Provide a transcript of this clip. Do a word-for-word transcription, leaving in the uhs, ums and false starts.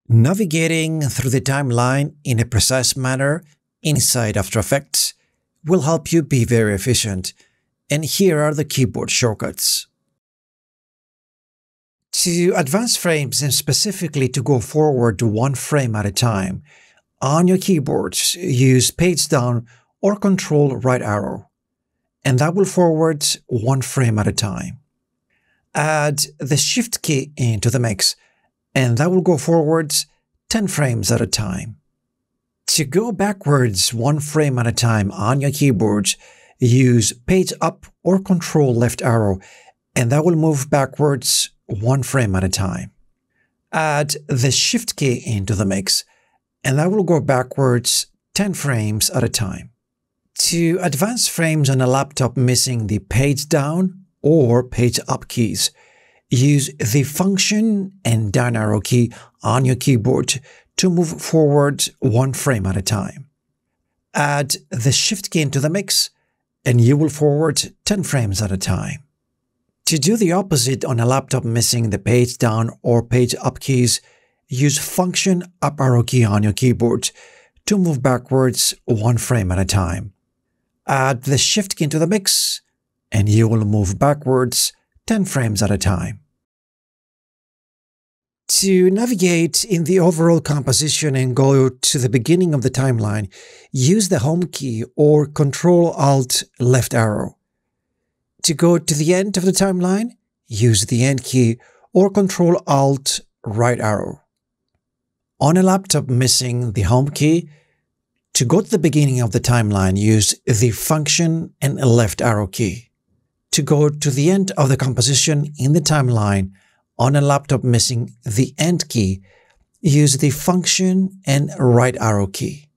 Navigating through the timeline in a precise manner inside After Effects will help you be very efficient, and here are the keyboard shortcuts. To advance frames and specifically to go forward one frame at a time, on your keyboard use page down or control right arrow, and that will forward one frame at a time. Add the shift key into the mix, and that will go forwards ten frames at a time. To go backwards one frame at a time on your keyboard, use page up or control left arrow, and that will move backwards one frame at a time. Add the shift key into the mix, and that will go backwards ten frames at a time. To advance frames on a laptop missing the page down or page up keys, use the function and down arrow key on your keyboard to move forward one frame at a time. Add the shift key into the mix, and you will forward ten frames at a time. To do the opposite on a laptop missing the page down or page up keys, use function up arrow key on your keyboard to move backwards one frame at a time. Add the shift key into the mix, and you will move backwards ten frames at a time. To navigate in the overall composition and go to the beginning of the timeline, use the Home key or control alt left arrow. To go to the end of the timeline, use the End key or control alt right arrow. On a laptop missing the Home key, to go to the beginning of the timeline, use the function and left arrow key. To go to the end of the composition in the timeline, on a laptop missing the End key, use the function and right arrow key.